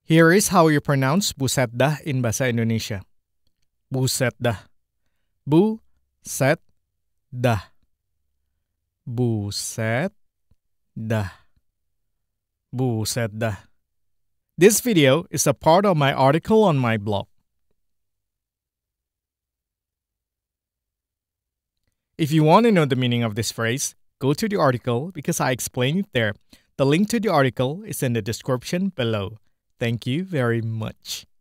Here is how you pronounce buset dah in bahasa Indonesia. Buset dah. Bu-set dah. Buset dah. Buset dah. This video is a part of my article on my blog. If you want to know the meaning of this phrase, go to the article because I explain it there. The link to the article is in the description below. Thank you very much.